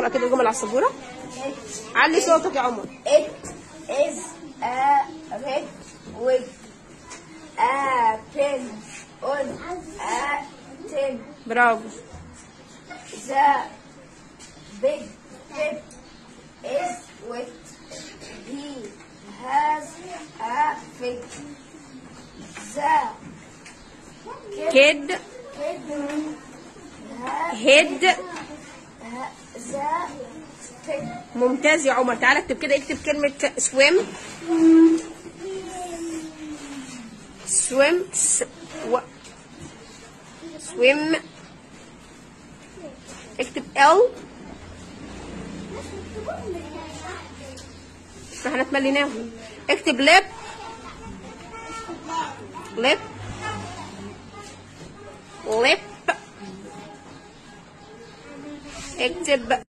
اقرأ كده الجمل على السبورة. علي صوتك يا عمر. It is a red with a pen on a tin. برافو. The big pig is wet. He has a fit. The كيد هيد. the stick. ممتاز يا عمر. تعالى اكتب كده، اكتب كلمة swim. swim swim. اكتب L. احنا اتمليناه. اكتب lip. lip. lip. اكتب